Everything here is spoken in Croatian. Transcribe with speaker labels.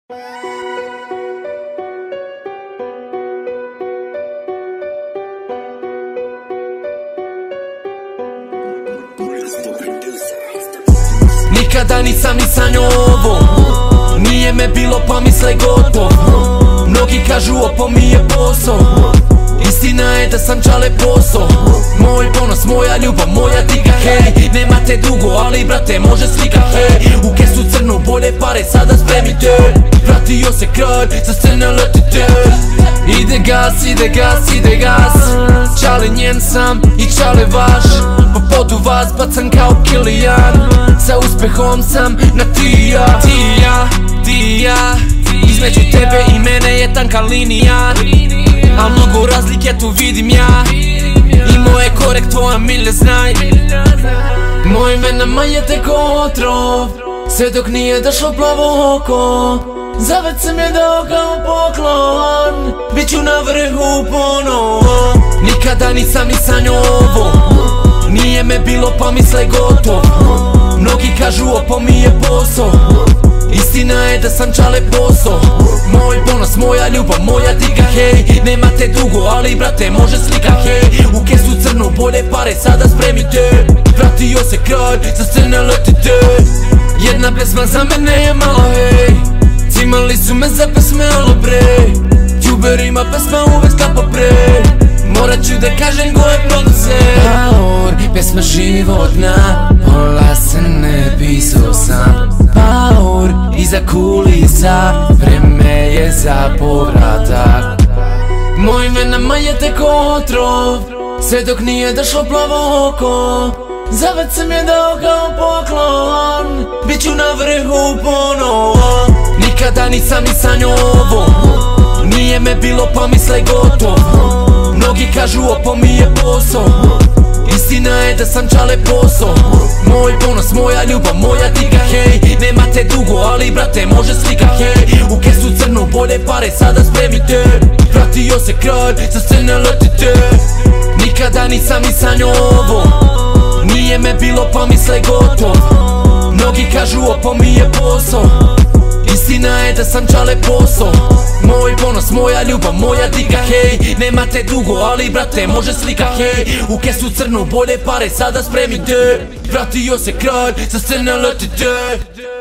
Speaker 1: Nikada nisam ni sanjao ovo, nije me bilo pa misle gotovo. Mnogi kažu opo mi je posao, istina je da sam čale posao. Moj ponos, moja ljubav, moja diga, hej. Nemate dugo, ali brate može slika, hej. U kesu crnu, bolje pare, sada spremite. Vratio se kralj, sa scene letite. Ide gas, ide gas, ide gas. Čale njen sam i čale vaš. Po podu vas bacam kao Kilijan. Sa uspehom sam na ti ja. Ti ja, ti ja. Između tebe i mene je tanka linija, a mnogo razlike tu vidim ja. I moje korek tvoja milja znaj. Mojim venama je teko otrov, sve dok nije došlo plavo oko. Zavet sam je dao kao poklon, bit ću na vrhu ponovo. Nikada nisam ni sanjao ovo, nije me bilo pa misle gotovo. Mnogi kažu opo mi je posao, istina je da sam čale posao. Moj ponos, moja ljubav, moja diga, hej. Nemate dugo, ali brate može slika, hej. U kesu crnu, bolje pare, sada spremite. Vratio se kralj, sa scene letite. Jedna pesma za mene je malo, hej. Cimali su me za pesme, alo bre. Džuberima pesma uvek skapa pre. Morat ću da kažem ko je producent. Paor, pesma životna, pola se ne pisao sam. Paor, iza kulisa, vreme je za povratak. Mojim venama je teko otrov, sve dok nije došlo plavo oko. Zavet sam je dao kao poklon, bit ću na vrhu ponovo. Nikada nisam ni sanjao ovo, nije me bilo pa misle gotovo. Mnogi kažu opo mi je posao, istina je da sam čale posao. Moj ponos, moja ljubav, moja diga, hej. Nemate dugo, ali brate može slika, hej. U kesu crnu, bolje pare, sada spremite. Vratio se kralj, sa scene letite. Nikada nisam ni sanjao ovo, nije me bilo pa misle gotovo. Mnogi kažu opo mi je posao, istina je da sam čale posao. Moj ponos, moja ljubav, moja diga, hej. Nemate dugo, ali brate može slika, hej. U kesu crnu, bolje pare, sada spremite. Vratio se kralj, sa scene letite.